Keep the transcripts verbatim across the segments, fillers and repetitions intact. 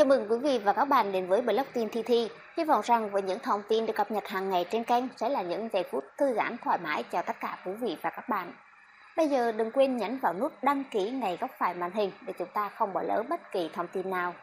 Chào mừng quý vị và các bạn đến với blog tin Thi Thi. Hy vọng rằng với những thông tin được cập nhật hàng ngày trên kênh sẽ là những giây phút thư giãn thoải mái cho tất cả quý vị và các bạn. Bây giờ đừng quên nhấn vào nút đăng ký ngay góc phải màn hình để chúng ta không bỏ lỡ bất kỳ thông tin nào.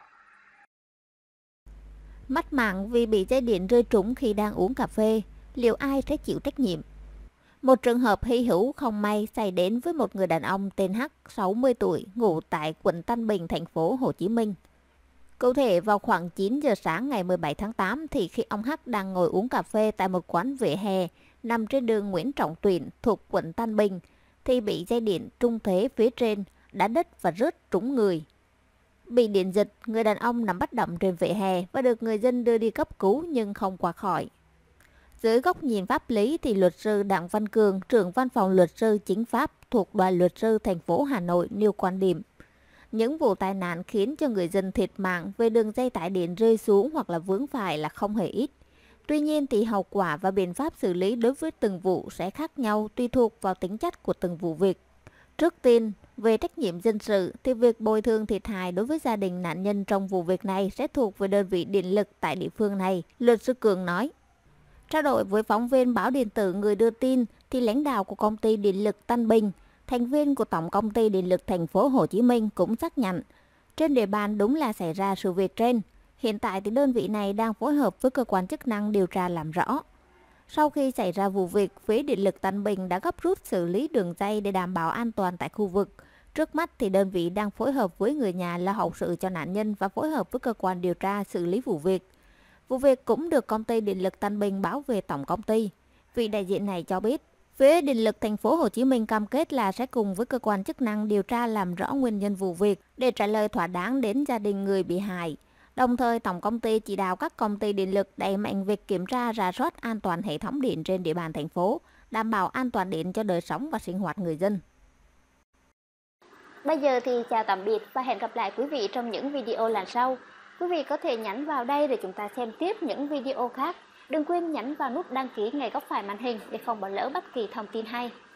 Mất mạng vì bị dây điện rơi trúng khi đang uống cà phê, liệu ai sẽ chịu trách nhiệm? Một trường hợp hy hữu không may xảy đến với một người đàn ông tên H, sáu mươi tuổi, ngụ tại quận Tân Bình, thành phố Hồ Chí Minh. Cụ thể, vào khoảng chín giờ sáng ngày mười bảy tháng tám, thì khi ông H đang ngồi uống cà phê tại một quán vỉa hè nằm trên đường Nguyễn Trọng Tuyển thuộc quận Tân Bình, thì bị dây điện trung thế phía trên đá đất và rớt trúng người. Bị điện giật, người đàn ông nằm bất động trên vỉa hè và được người dân đưa đi cấp cứu nhưng không qua khỏi. Dưới góc nhìn pháp lý thì luật sư Đặng Văn Cường, trưởng văn phòng luật sư chính pháp thuộc Đoàn luật sư thành phố Hà Nội nêu quan điểm: những vụ tai nạn khiến cho người dân thiệt mạng về đường dây tải điện rơi xuống hoặc là vướng phải là không hề ít. Tuy nhiên thì hậu quả và biện pháp xử lý đối với từng vụ sẽ khác nhau tùy thuộc vào tính chất của từng vụ việc. Trước tiên, về trách nhiệm dân sự thì việc bồi thường thiệt hại đối với gia đình nạn nhân trong vụ việc này sẽ thuộc về đơn vị điện lực tại địa phương này, luật sư Cường nói. Trao đổi với phóng viên báo điện tử Người Đưa Tin thì lãnh đạo của công ty điện lực Tân Bình, thành viên của Tổng công ty Điện lực thành phố Hồ Chí Minh cũng xác nhận trên địa bàn đúng là xảy ra sự việc trên. Hiện tại thì đơn vị này đang phối hợp với cơ quan chức năng điều tra làm rõ. Sau khi xảy ra vụ việc, phía Điện lực Tân Bình đã gấp rút xử lý đường dây để đảm bảo an toàn tại khu vực. Trước mắt thì đơn vị đang phối hợp với người nhà lo hậu sự cho nạn nhân và phối hợp với cơ quan điều tra xử lý vụ việc. Vụ việc cũng được công ty Điện lực Tân Bình báo về tổng công ty. Vị đại diện này cho biết, phía Điện lực thành phố Hồ Chí Minh cam kết là sẽ cùng với cơ quan chức năng điều tra làm rõ nguyên nhân vụ việc để trả lời thỏa đáng đến gia đình người bị hại. Đồng thời, tổng công ty chỉ đạo các công ty điện lực đẩy mạnh việc kiểm tra rà soát an toàn hệ thống điện trên địa bàn thành phố, đảm bảo an toàn điện cho đời sống và sinh hoạt người dân. Bây giờ thì chào tạm biệt và hẹn gặp lại quý vị trong những video lần sau. Quý vị có thể nhấn vào đây để chúng ta xem tiếp những video khác. Đừng quên nhấn vào nút đăng ký ngay góc phải màn hình để không bỏ lỡ bất kỳ thông tin hay.